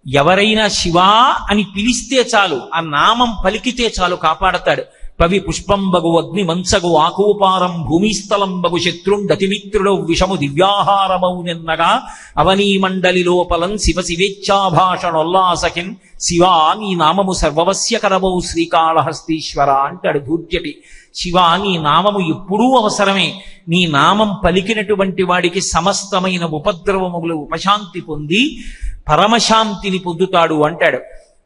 ఎవరైనా శివా అని పిలిస్తే చాలు, ఆ నామం పలికితే చాలు కాపాడతాడు. పవి పుష్పంబగు అగ్ని మంచగు ఆకూపారం భూమిస్థలంబగు శత్రుండతిమిత్రుడౌ విషము దివ్యాహారమౌ నిన్నగా అవనీ మండలి లోపలం శివ శివేచ్ఛాభాషణొల్లాసకిన్ శివా నీ నామము సర్వవస్య కరవౌ శ్రీకాళహస్తీశ్వర అంటాడు ధూర్జటి. శివా నీ నామము ఎప్పుడూ అవసరమే. నీ నామం పలికినటువంటి వాడికి సమస్తమైన ఉపద్రవములు ఉపశాంతి పొంది పరమశాంతిని పొందుతాడు అంటాడు.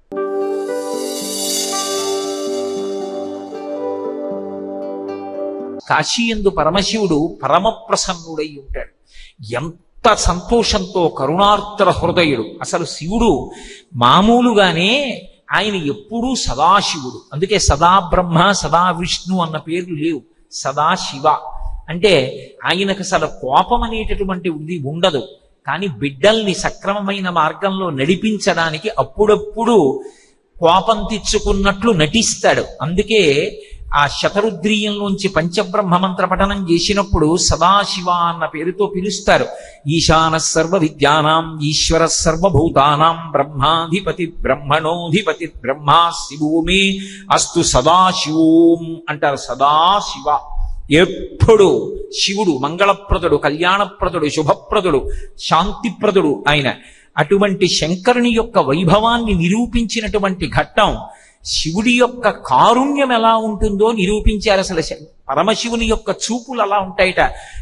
కాశీయందు పరమశివుడు పరమప్రసన్నుడై ఉంటాడు. ఎంత సంతోషంతో కరుణార్ద్ర హృదయుడు. అసలు శివుడు మామూలుగానే ఆయన ఎప్పుడూ సదాశివుడు. అందుకే సదా బ్రహ్మ సదా విష్ణు అన్న పేర్లు లేవు. సదాశివ అంటే ఆయనకు అసలు కోపం అనేటటువంటి ఉండదు. కానీ బిడ్డల్ని సక్రమమైన మార్గంలో నడిపించడానికి అప్పుడప్పుడు కోపం తెచ్చుకున్నట్లు నటిస్తాడు. అందుకే ఆ శతరుద్రీయంలోంచి పంచబ్రహ్మ మంత్ర పఠనం చేసినప్పుడు సదాశివ అన్న పేరుతో పిలుస్తారు. ఈశాన సర్వ విద్యానాం ఈశ్వర సర్వభూతానాం బ్రహ్మాధిపతి బ్రహ్మణోధిపతి బ్రహ్మా శివో మే అస్తు సదాశివోం అంటారు. సదాశివ ఎప్పుడు శివుడు మంగళప్రదుడు, కళ్యాణప్రదుడు, శుభప్రదుడు, శాంతిప్రదుడు ఆయన. అటువంటి శంకరుని యొక్క వైభవాన్ని నిరూపించినటువంటి ఘట్టం శివుడి యొక్క కారుణ్యం ఎలా ఉంటుందో నిరూపించారు. అసలు పరమశివుని యొక్క చూపులు అలా ఉంటాయిట.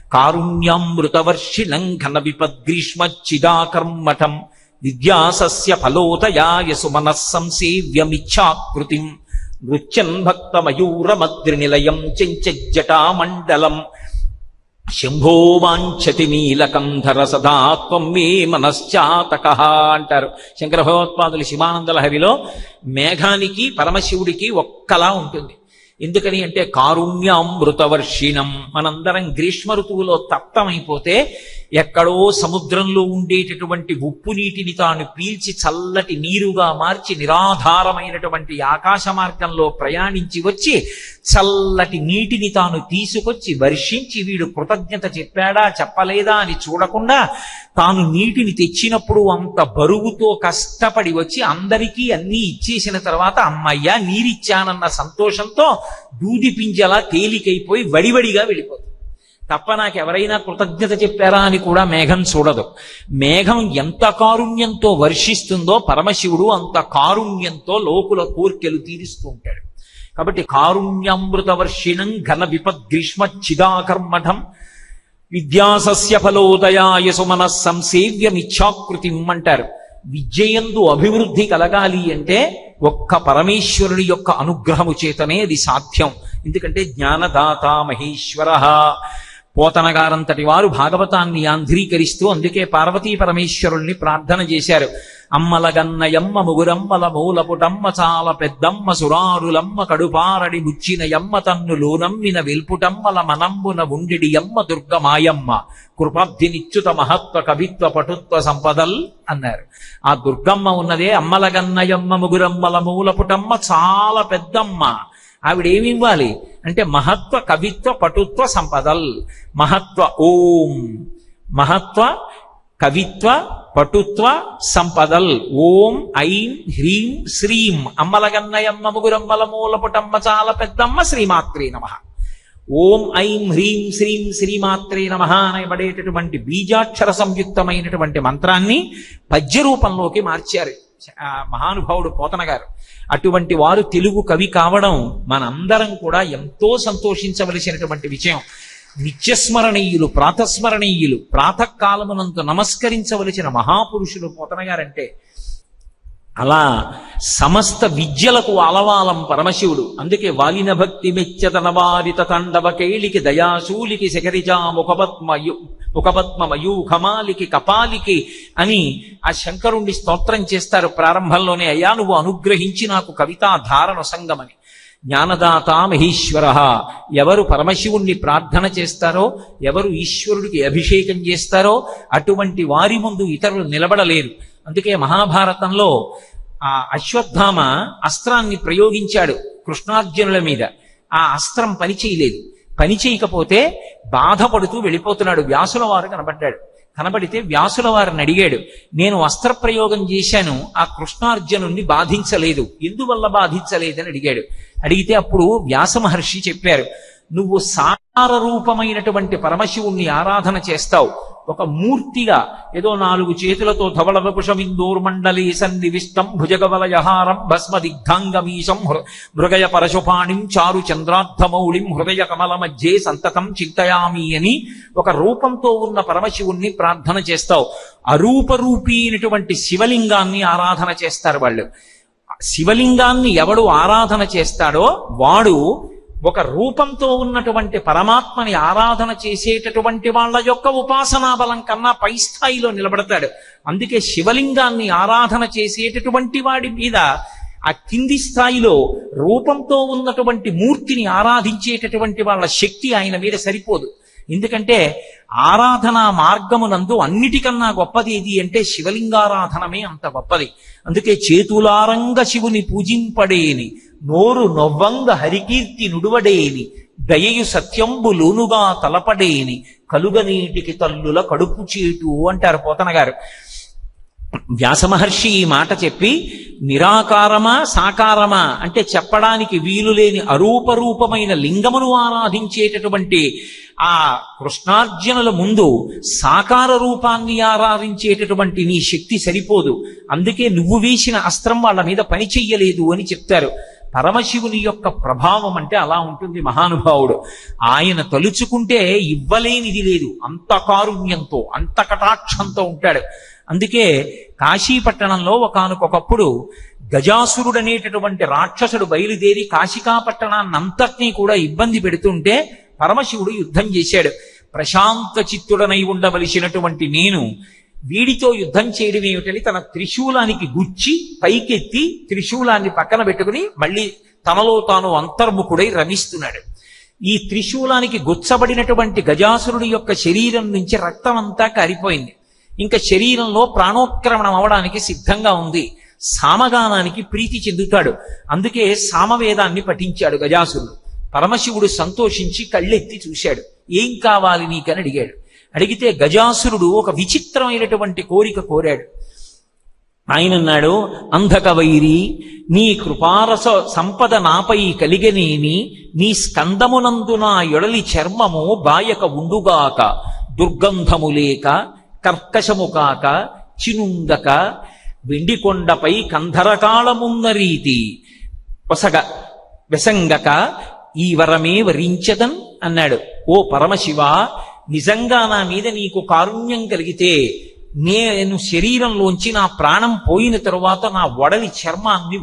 కారుణ్యామృతవర్షిణం ఘన విపద్గ్రీష్మచ్చిదాకర్మఠం విద్యాసస్య ఫలోదయాయ సుమనః సంసేవ్యమిచ్ఛాకృతిం నృత్యన్ భక్తమయూరమద్రినిలయం చెంచజ్జటామండలం శంభో వాంఛతి నీలకంధర సదా త్వం మే మనశ్చాతకః అంటారు శంకర భగవత్పాదులు శివానంద లహరిలో. మేఘానికి పరమశివుడికి ఒక్కలా ఉంటుంది. ఎందుకని అంటే కారుణ్యామృతవర్షిణం. మనందరం గ్రీష్మ ఋతువులో తప్తమైపోతే ఎక్కడో సముద్రంలో ఉండేటటువంటి ఉప్పు నీటిని తాను పీల్చి చల్లటి నీరుగా మార్చి నిరాధారమైనటువంటి ఆకాశ మార్గంలో ప్రయాణించి వచ్చి చల్లటి నీటిని తాను తీసుకొచ్చి వర్షించి వీడు కృతజ్ఞత చెప్పాడా చెప్పలేదా అని చూడకుండా తాను నీటిని తెచ్చినప్పుడు అంత బరువుతో కష్టపడి వచ్చి అందరికీ అన్నీ ఇచ్చేసిన తర్వాత అమ్మయ్యా నీరిచ్చానన్న సంతోషంతో దూది పింజలా తేలికైపోయి వడివడిగా వెళ్ళిపోతుంది. తప్ప నాకెవరైనా కృతజ్ఞత చెప్పారా అని కూడా మేఘం చూడదు. మేఘం ఎంత కారుణ్యంతో వర్షిస్తుందో పరమశివుడు అంత కారుణ్యంతో లోకుల కోర్కెలు తీరుస్తూ ఉంటాడు. కాబట్టి కారుణ్యామృత వర్షిణం ఘన విపద్గ్రీష్మచ్చిదాకర్మఠం విద్యాసస్య ఫలోదయాయ సుమనః సంసేవ్యమిచ్ఛాకృతిం అంటారు. విద్యయందు అభివృద్ధి కలగాలి అంటే ఒక్క పరమేశ్వరుని యొక్క అనుగ్రహము చేతనే అది సాధ్యం. ఎందుకంటే జ్ఞానదాత మహేశ్వర. పోతన గారంతటి వారు భాగవతాన్ని యాంధ్రీకరిస్తూ అందుకే పార్వతీ పరమేశ్వరుల్ని ప్రార్థన చేశారు. అమ్మలగన్నయమ్మ ముగురమ్మల మూలపుటమ్మ చాలా పెద్దమ్మ సురారులమ్మ కడుపారడి ముచ్చినయమ్మ తన్ను లోనమ్మిన వెల్పుటమ్మల మనంబున ఉండిడి యమ్మ దుర్గమాయమ్మ కృపాబ్ధినిచ్యుత మహత్వ కవిత్వ పటుత్వ సంపదల్ అన్నారు. ఆ దుర్గమ్మ ఉన్నదే అమ్మలగన్నయమ్మ ముగురమ్మల మూలపుటమ్మ చాలా పెద్దమ్మ. ఆవిడేమివ్వాలి అంటే మహత్వ కవిత్వ పటుత్వ సంపదల్. మహత్వ ఓం, మహత్వ కవిత్వ పటుత్వ సంపదల్. ఓం ఐం హ్రీం శ్రీం అమ్మలగన్నయమ్మ ముగురమ్మల మూలపుటమ్మ చాలా పెద్దమ్మ శ్రీమాత్రే నమః. ఓం ఐం హ్రీం శ్రీం శ్రీమాత్రే నమః అనబడేటటువంటి బీజాక్షర సంయుక్తమైనటువంటి మంత్రాన్ని పద్య రూపంలోకి మార్చారు మహానుభావుడు పోతన గారు. అటువంటి వారు తెలుగు కవి కావడం మనందరం కూడా ఎంతో సంతోషించవలసినటువంటి విషయం. నిత్యస్మరణీయులు, ప్రాతస్మరణీయులు, ప్రాతకాలమునందు నమస్కరించవలసిన మహాపురుషులు పోతన గారంటే. అలా సమస్త విద్యలకు అలవాలం పరమశివుడు. అందుకే వాలిన భక్తి మెచ్చతన వారిత తండవ కేళికి దయాశూలికి శకరిజా ముఖపద్మ మయూఖమాలికి కపాలికి అని ఆ శంకరుణ్ణి స్తోత్రం చేస్తారు ప్రారంభంలోనే. అయ్యా నువ్వు అనుగ్రహించి నాకు కవితా ధారణ సంగమని. జ్ఞానదాత మహేశ్వర. ఎవరు పరమశివుణ్ణి ప్రార్థన చేస్తారో, ఎవరు ఈశ్వరుడికి అభిషేకం చేస్తారో అటువంటి వారి ముందు ఇతరులు నిలబడలేరు. అందుకే మహాభారతంలో ఆ అశ్వత్థామ అస్త్రాన్ని ప్రయోగించాడు కృష్ణార్జునుల మీద. ఆ అస్త్రం పనిచేయలేదు. పని చేయకపోతే బాధపడుతూ వెళ్ళిపోతున్నాడు. వ్యాసుల వారు కనబడ్డాడు. కనబడితే వ్యాసుల వారిని అడిగాడు, నేను అస్త్రప్రయోగం చేశాను, ఆ కృష్ణార్జునుణ్ణి బాధించలేదు, ఎందువల్ల బాధించలేదని అడిగాడు. అడిగితే అప్పుడు వ్యాస మహర్షి చెప్పారు, నువ్వు సాకార రూపమైనటువంటి పరమశివుణ్ణి ఆరాధన చేస్తావు. ఒక మూర్తిగా ఏదో 4 చేతులతో ధవళ వపుషమిందోర్మండలే సన్నివిష్టం భుజగవలయహారం భస్మదిగ్ధాంగమీశం మృగయ పరశుపాణిం చారు చంద్రార్థమౌళిం హృదయ కమల మధ్యే సంతతం చింతయామి అని ఒక రూపంతో ఉన్న పరమశివుణ్ణి ప్రార్థన చేస్తావు. అరూపరూపీ అయినటువంటి శివలింగాన్ని ఆరాధన చేస్తారు వాళ్ళు. శివలింగాన్ని ఎవడు ఆరాధన చేస్తాడో వాడు ఒక రూపంతో ఉన్నటువంటి పరమాత్మని ఆరాధన చేసేటటువంటి వాళ్ళ యొక్క ఉపాసనా బలం కన్నా పై స్థాయిలో నిలబడతాడు. అందుకే శివలింగాన్ని ఆరాధన చేసేటటువంటి వాడి మీద ఆ కింది స్థాయిలో రూపంతో ఉన్నటువంటి మూర్తిని ఆరాధించేటటువంటి వాళ్ళ శక్తి ఆయన మీద సరిపోదు. ఎందుకంటే ఆరాధనా మార్గమునందు అన్నిటికన్నా గొప్పది ఏది అంటే శివలింగారాధనమే అంత గొప్పది. అందుకే చేతులారంగ శివుని పూజింపడేని, నోరు నొవ్వంగ హరికీర్తి నుడువడేని, దయయు సత్యంబులునుగా తలపడేని, కలుగనీటికి తల్లుల కడుపు చేటు అంటారు పోతన గారు. వ్యాసమహర్షి ఈ మాట చెప్పి నిరాకారమా సాకారమా అంటే చెప్పడానికి వీలు లేని అరూపరూపమైన లింగమును ఆరాధించేటటువంటి ఆ కృష్ణార్జునుల ముందు సాకార రూపాన్ని ఆరాధించేటటువంటి నీ శక్తి సరిపోదు, అందుకే నువ్వు వేసిన అస్త్రం వాళ్ళ మీద పని చెయ్యలేదు అని చెప్తారు. పరమశివుని యొక్క ప్రభావం అంటే అలా ఉంటుంది మహానుభావుడు. ఆయన తలుచుకుంటే ఇవ్వలేనిది లేదు, అంత కారుణ్యంతో అంత కటాక్షంతో ఉంటాడు. అందుకే కాశీపట్టణంలో ఒకానొకప్పుడు గజాసురుడనేటటువంటి రాక్షసుడు బయలుదేరి కాశికాపట్టణాన్నంతటినీ కూడా ఇబ్బంది పెడుతుంటే పరమశివుడు యుద్ధం చేశాడు. ప్రశాంత చిత్తుడనై ఉండవలసినటువంటి నేను వీడితో యుద్ధం చేయడం ఏమిటని తన త్రిశూలానికి గుచ్చి పైకెత్తి త్రిశూలాన్ని పక్కన పెట్టుకుని మళ్ళీ తనలో తాను అంతర్ముఖుడై రమిస్తున్నాడు. ఈ త్రిశూలానికి గుచ్చబడినటువంటి గజాసురుడి యొక్క శరీరం నుంచి రక్తం అంతా కారిపోయింది. ఇంకా శరీరంలో ప్రాణోత్క్రమణం అవడానికి సిద్ధంగా ఉంది. సామగానానికి ప్రీతి చెందుతాడు. అందుకే సామవేదాన్ని పఠించాడు గజాసురుడు. పరమశివుడు సంతోషించి కళ్ళెత్తి చూశాడు. ఏం కావాలి నీకని అడిగాడు. అడిగితే గజాసురుడు ఒక విచిత్రమైనటువంటి కోరిక కోరాడు. ఆయన అన్నాడు, అంధక వైరి, నీ కృపారస సంపద నాపై కలిగనేని, నీ స్కందమునందు నా ఎడలి చర్మము బాయక ఉండుగాక, దుర్గంధము లేక కర్కశము కాక చినుంగక, వెండికొండపై కంధరకాళమున్న రీతి వెసంగక ఈ వరమే వరించదన్ అన్నాడు. ఓ పరమశివ, నిజంగా నా మీద నీకు కారుణ్యం కలిగితే నేను శరీరంలోంచి నా ప్రాణం పోయిన తరువాత నా వడలి చర్మాన్ని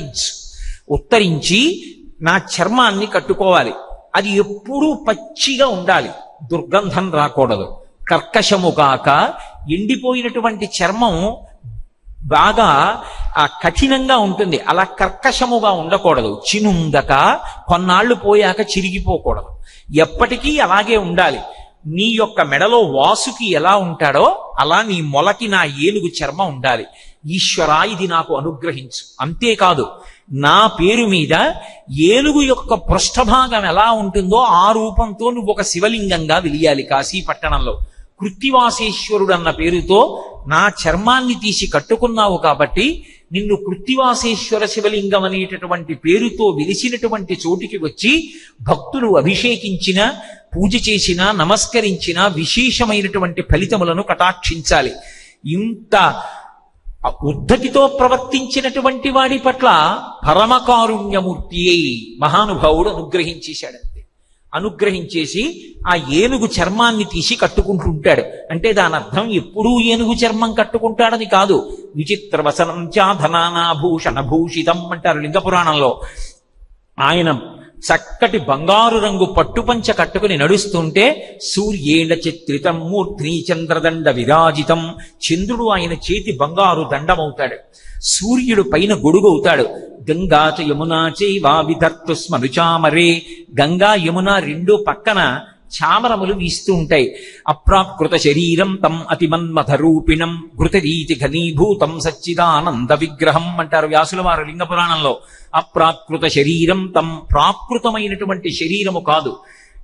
ఉత్తరించి నా చర్మాన్ని కట్టుకోవాలి. అది ఎప్పుడూ పచ్చిగా ఉండాలి, దుర్గంధం రాకూడదు. కర్కశము కాక, ఎండిపోయినటువంటి చర్మం బాగా కఠినంగా ఉంటుంది, అలా కర్కశముగా ఉండకూడదు. చినుందక, కొన్నాళ్లు పోయాక చిరిగిపోకూడదు, ఎప్పటికీ అలాగే ఉండాలి. నీ యొక్క మెడలో వాసుకి ఎలా ఉంటాడో అలా నీ మొలకి నా ఏనుగు చర్మం ఉండాలి. ఈశ్వరా, ఇది నాకు అనుగ్రహించు. అంతేకాదు, నా పేరు మీద ఏనుగు యొక్క పృష్ఠభాగం ఎలా ఉంటుందో ఆ రూపంతో నువ్వు ఒక శివలింగంగా వెలియాలి కాశీపట్టణంలో. కృత్తివాసేశ్వరుడు అన్న పేరుతో నా చర్మాన్ని తీసి కట్టుకున్నావు కాబట్టి నిన్ను కృత్తివాసేశ్వర శివలింగం అనేటటువంటి పేరుతో వెలిసినటువంటి చోటికి వచ్చి భక్తులు అభిషేకించిన, పూజ చేసిన, నమస్కరించిన విశేషమైనటువంటి ఫలితములను కటాక్షించాలి. ఇంత ఉద్ధతితో ప్రవర్తించినటువంటి వాడి పట్ల పరమకారుణ్యమూర్తి అయి మహానుభావుడు అనుగ్రహించేశాడంతే. అనుగ్రహించేసి ఆ ఏనుగు చర్మాన్ని తీసి కట్టుకుంటుంటాడు. అంటే దాని అర్థం ఎప్పుడూ ఏనుగు చర్మం కట్టుకుంటాడని కాదు. విచిత్ర వసనం చాధనానాభూషణ భూషితం అంటారు లింగ పురాణంలో. ఆయన చక్కటి బంగారు రంగు పట్టుపంచ కట్టుకుని నడుస్తుంటే సూర్యేణ చిత్రితం మూర్ధ్ని చంద్రదండ విరాజితం, చంద్రుడు ఆయన చేతి బంగారు దండమవుతాడు, సూర్యుడు పైన గొడుగవుతాడు. గంగా చ యమునా చైవా విధర్తు స్మరుచామరే, గంగా యమున రెండు పక్కన చామరములు వీస్తూ ఉంటాయి. అప్రాకృత శరీరం తం అతిమన్మథరూపిణం ఘృతరీతి ఘనీభూతం సచ్చిదానంద విగ్రహం అంటారు వ్యాసుల వారు లింగ పురాణంలో. అప్రాకృత శరీరం తం, ప్రాకృతమైనటువంటి శరీరము కాదు,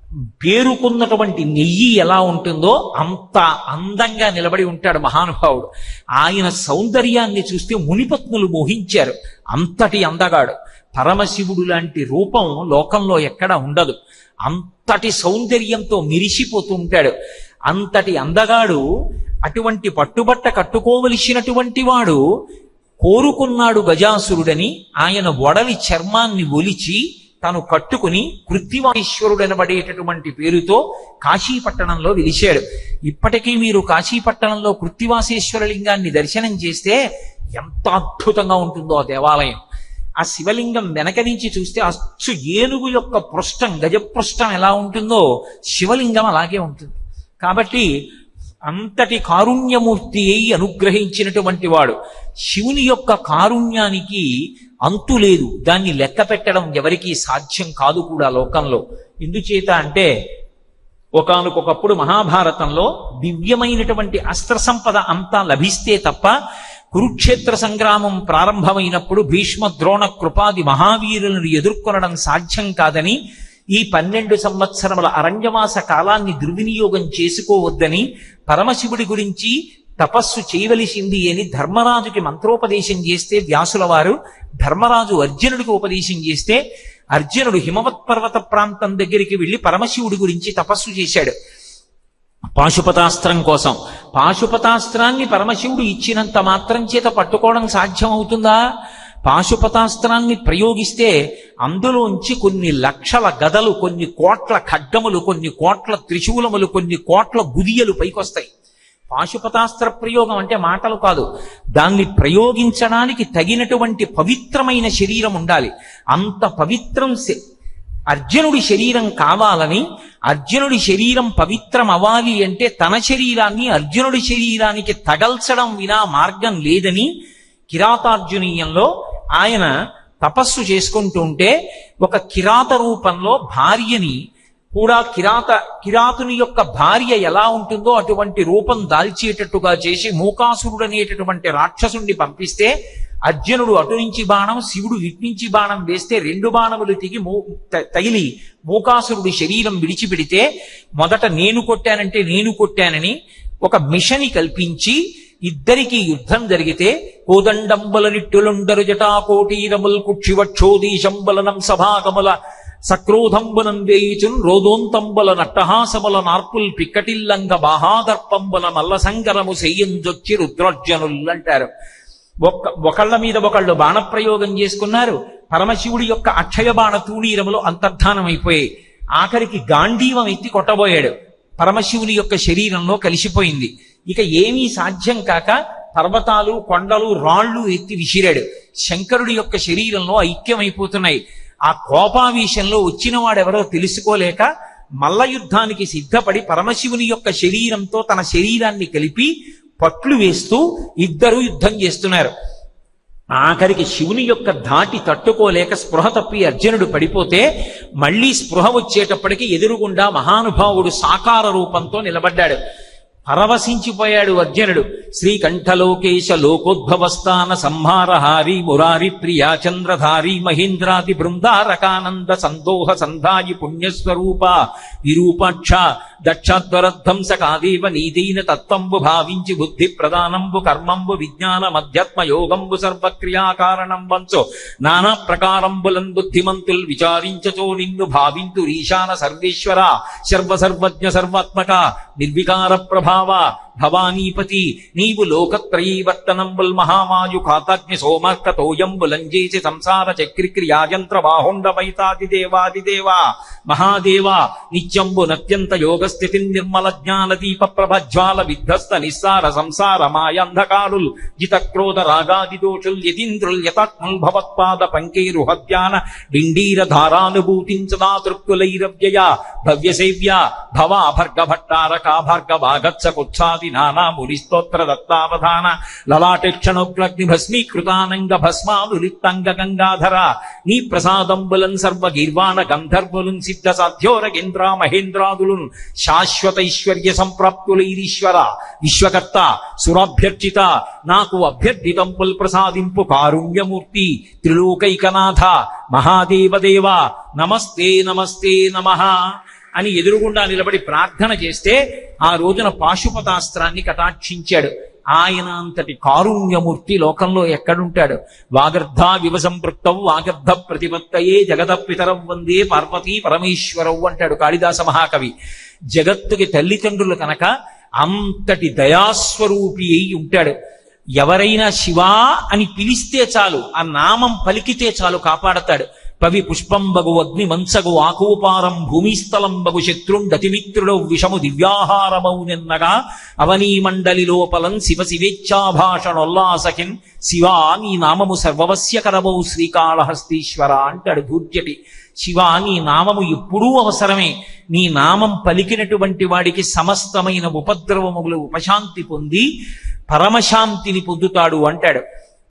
పేరుకున్నటువంటి నెయ్యి ఎలా ఉంటుందో అంత అందంగా నిలబడి ఉంటాడు మహానుభావుడు. ఆయన సౌందర్యాన్ని చూస్తే మునిపత్నులు మోహించారు. అంతటి అందగాడు. పరమశివుడు లాంటి రూపం లోకంలో ఎక్కడ ఉండదు. అంతటి సౌందర్యంతో మిరిసిపోతూ ఉంటాడు. అంతటి అందగాడు. అటువంటి పట్టుబట్ట కట్టుకోవలసినటువంటి వాడు కోరుకున్నాడు గజాసురుడని. ఆయన ఒడలి చర్మాన్ని ఒలిచి తాను కట్టుకుని కృత్తివాసేశ్వరుడనబడేటటువంటి పేరుతో కాశీపట్టణంలో వెలిశాడు. ఇప్పటికీ మీరు కాశీపట్టణంలో కృత్తివాసేశ్వర లింగాన్ని దర్శనం చేస్తే ఎంత అద్భుతంగా ఉంటుందో ఆ దేవాలయం. ఆ శివలింగం వెనక నుంచి చూస్తే అచ్చు ఏనుగు యొక్క పృష్ఠం, గజపృష్ఠం ఎలా ఉంటుందో శివలింగం అలాగే ఉంటుంది. కాబట్టి అంతటి కారుణ్యమూర్తి అయి అనుగ్రహించినటువంటి వాడు. శివుని యొక్క కారుణ్యానికి అంతు లేదు. దాన్ని లెక్క పెట్టడం ఎవరికీ సాధ్యం కాదు కూడా లోకంలో. ఎందుచేత అంటే ఒకానొకప్పుడు మహాభారతంలో దివ్యమైనటువంటి అస్త్ర సంపద అంతా లభిస్తే తప్ప కురుక్షేత్ర సంగ్రామం ప్రారంభమైనప్పుడు భీష్మ ద్రోణ కృపాది మహావీరులను ఎదుర్కొనడం సాధ్యం కాదని, ఈ 12 సంవత్సరముల అరణ్యవాస కాలాన్ని దుర్వినియోగం చేసుకోవద్దని, పరమశివుడి గురించి తపస్సు చేయవలసింది అని ధర్మరాజుకి మంత్రోపదేశం చేస్తే వ్యాసుల వారు ధర్మరాజు అర్జునుడికి ఉపదేశం చేస్తే అర్జునుడు హిమవత్ పర్వత ప్రాంతం దగ్గరికి వెళ్లి పరమశివుడి గురించి తపస్సు చేశాడు పాశుపతాస్త్రం కోసం. పాశుపతాస్త్రాన్ని పరమశివుడు ఇచ్చినంత మాత్రం చేత పట్టుకోవడం సాధ్యం అవుతుందా? పాశుపతాస్త్రాన్ని ప్రయోగిస్తే అందులోంచి కొన్ని లక్షల గదలు, కొన్ని కోట్ల ఖడ్గములు, కొన్ని కోట్ల త్రిశూలములు, కొన్ని కోట్ల గుదియలు పైకొస్తాయి. పాశుపతాస్త్ర ప్రయోగం అంటే మాటలు కాదు. దాన్ని ప్రయోగించడానికి తగినటువంటి పవిత్రమైన శరీరం ఉండాలి. అంత పవిత్రం అర్జునుడి శరీరం కావాలని, అర్జునుడి శరీరం పవిత్రం అవ్వాలి అంటే తన శరీరాన్ని అర్జునుడి శరీరానికి తగల్చడం వినా మార్గం లేదని కిరాతార్జునీయంలో ఆయన తపస్సు చేసుకుంటూ ఉంటే ఒక కిరాత రూపంలో భార్యని కూడా కిరాతుని యొక్క భార్య ఎలా ఉంటుందో అటువంటి రూపం దాల్చేటట్టుగా చేసి మూకాసురుడు అనేటటువంటి రాక్షసుణ్ణి పంపిస్తే అర్జునుడు అటు నుంచి బాణం, శివుడు ఇటు నుంచి బాణం వేస్తే 2 బాణములు తగిలి మూకాసురుడి శరీరం విడిచిపెడితే మొదట నేను కొట్టానంటే నేను కొట్టానని ఒక మిషని కల్పించి ఇద్దరికి యుద్ధం జరిగితే కోదండంబల నిట్టులుండరు జటాకోటీరముల్ కుక్షివక్షోదీశంబలనం సభాగముల సక్రోధంబునం వేయిచున్ రోదోంతంబుల నట్టహాసముల నార్పుల్ పిక్కటిల్లంగ బాహాదర్పంబుల మల్లసంగరము సెయ్యంజొచ్చి రుద్రర్జనుల్ అంటారు. ఒకళ్ళ మీద ఒకళ్ళు బాణప్రయోగం చేసుకున్నారు. పరమశివుడి యొక్క అక్షయ బాణ తూణీరములు అంతర్ధానమైపోయాయి. ఆఖరికి గాంధీవం ఎత్తి కొట్టబోయాడు. పరమశివుని యొక్క శరీరంలో కలిసిపోయింది. ఇక ఏమీ సాధ్యం కాక పర్వతాలు, కొండలు, రాళ్లు ఎత్తి విసిరాడు. శంకరుడి యొక్క శరీరంలో ఐక్యమైపోతున్నాయి. ఆ కోపావేశంలో వచ్చిన వాడెవరో తెలుసుకోలేక మల్ల యుద్ధానికి సిద్ధపడి పరమశివుని యొక్క శరీరంతో తన శరీరాన్ని కలిపి పట్లు వేస్తూ ఇద్దరు యుద్ధం చేస్తున్నారు. ఆఖరికి శివుని యొక్క ధాటి తట్టుకోలేక స్పృహ తప్పి అర్జునుడు పడిపోతే మళ్లీ స్పృహ వచ్చేటప్పటికి ఎదురుగుండా మహానుభావుడు సాకార రూపంతో నిలబడ్డాడు. పరవశించిపోయాడు అర్జునుడు. శ్రీకంఠలోకేశ లోకోద్భవస్థాన సంహారహారి మురారి ప్రియా చంద్రధారి మహేంద్రాది బృందారకానంద సందోహ సంధాయి పుణ్యస్వరూప విరూపాక్ష దక్షాధ్వరధ్వంసకాదేవ నీదైన తత్వంబు భావించి బుద్ధి ప్రధానంబు కర్మంబు విజ్ఞాన మధ్యాత్మ యోగంబు సర్వక్రియాకారణం వంచో నానా ప్రకారంబులన్ బుద్ధిమంతుల్ విచారించచో నిన్ను భావింతు ఈశాన సర్వేశ్వర సర్వసర్వజ్ఞ సర్వాత్మక నిర్వికార ప్రభావ భవానీపతి నీవు లోకత్రయీవర్తనంబుల్ మహామాయు ఖాతాగ్ని సోమర్కతోయంబులంజేసి సంసార చక్రిక్రియాయంత్ర బాహుండవైతాదిదేవాదిదేవ మహాదేవ నిత్యంబు నత్యంత యోగస్థితి నిర్మల జ్ఞాన దీప ప్రభజ్వాల విధ్వస్త నిస్సార సంసార మాయాంధకారుల్ జితక్రోధ రాగాది దోషుల్ యతీంద్రుల్ యతాత్ముల్ భవత్పాద పంకేరుహద్యాన డిండీర ధారానుభూతించదా తృప్తులైరవ్యయ భవ్యసేవ్య భవా భర్గ భట్టారకా భార్గవాగత్స కుత్సాది నానా మునిస్తోత్ర దత్తావధాన లలాటేక్షణోగ్లగ్ని భస్మీకృతానంగ భస్మానులిప్తంగ గంగాధర నీ ప్రసాదంబులన్ సర్వ గీర్వాణ గంధర్వులున్ సిద్ధ సాధ్యోరగేంద్ర మహేంద్రాదులున్ శాశ్వత ఐశ్వర్య సంప్రాప్తులైరీశ్వర విశ్వకర్త సురాభ్యర్చిత నాకు అభ్యర్థితంపుల్ ప్రసాదింపు కారుణ్యమూర్తి త్రిలోకైకనాథ మహాదేవదేవ నమస్తే నమస్తే నమః అని ఎదురుగుండా నిలబడి ప్రార్థన చేస్తే ఆ రోజున పాశుపతాస్త్రాన్ని కటాక్షించాడు. ఆయన అంతటి కారుణ్యమూర్తి లోకంలో ఎక్కడుంటాడు? వాగర్ధ వివసంపృక్తౌ వాగర్ధ ప్రతిపత్తయే జగత పితరం వందే పార్వతీ పరమేశ్వరవు అంటాడు కాళిదాస మహాకవి. జగత్తుకి తల్లిదండ్రులు కనుక అంతటి దయాస్వరూపి అయి ఉంటాడు. ఎవరైనా శివా అని పిలిస్తే చాలు, ఆ నామం పలికితే చాలు కాపాడతాడు. పవి పుష్పంబగు అగ్ని మంచగు ఆకూపారం భూమిస్థలంబగు శత్రుండతిమిత్రుడౌ విషము దివ్యాహారమౌ నిన్నగా అవనీ మండలి లోపలం శివ శివేచ్ఛాభాషణొల్లాసకిన్ శివా నీ నామము సర్వవస్య కరవౌ శ్రీకాళహస్తీశ్వర అంటాడు ధూర్జటి. శివా నీ నామము ఎప్పుడూ అవసరమే. నీ నామం పలికినటువంటి వాడికి సమస్తమైన ఉపద్రవములు ఉపశాంతి పొంది పరమశాంతిని పొందుతాడు అంటాడు.